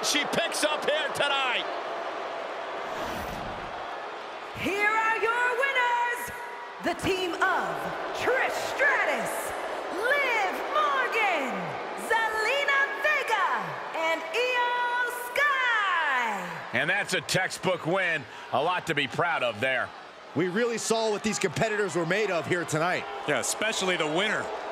she picks up here tonight. Here are your winners, the team of Trish Stratus, Liv Morgan, Zelina Vega, and Io Sky. And that's a textbook win. A lot to be proud of there. We really saw what these competitors were made of here tonight. Yeah, especially the winner.